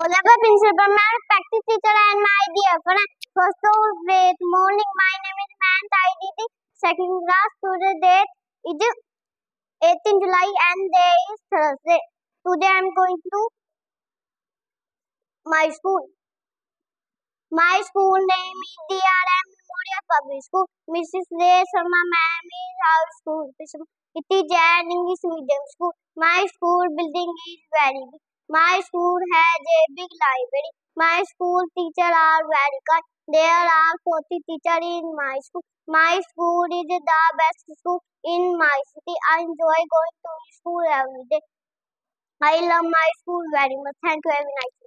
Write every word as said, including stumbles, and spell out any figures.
Honorable Principal Ma'am, practice teacher and my dear friend. First of all, great morning. My name is Mant I D T. Second class. Today date is eighteenth July and day is Thursday. Today I am going to my school. My school name is D R M Memorial Public School. Missus Ray Sharma Ma'am is our school. It is an English medium school. My school building is very big. My school has a big library. My school teachers are very kind. There are forty teachers in my school. My school is the best school in my city. I enjoy going to school every day. I love my school very much. Thank you. Have a nice day.